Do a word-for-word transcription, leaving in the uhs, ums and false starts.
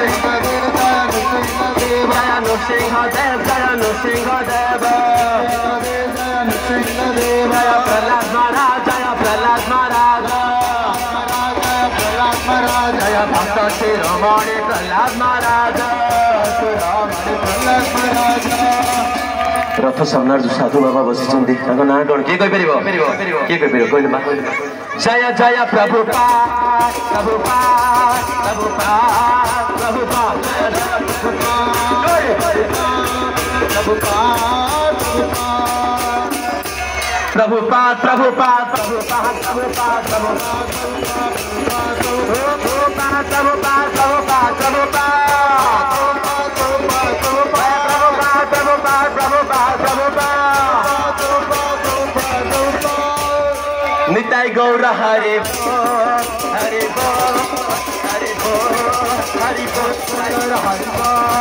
नृसिंहदेव जय नृसिंहदेव जय प्रहलाद महाराज जय प्रहलाद महाराज जय भक्त शिरोमणि प्रहलाद महाराज रथ सामने जो साधु बाबा बसी ना कौन किए कहीपर किए कहीपर कहले जय जय प्रभुपाद प्रभुपाद प्रभुपाद प्रभुपाद प्रभुपाद प्रभुपाद प्रभुपाद प्रभुपाद प्रभुपाद प्रभुपाद प्रभुपाद निताई गौर हरे हरे हरि हरि हरि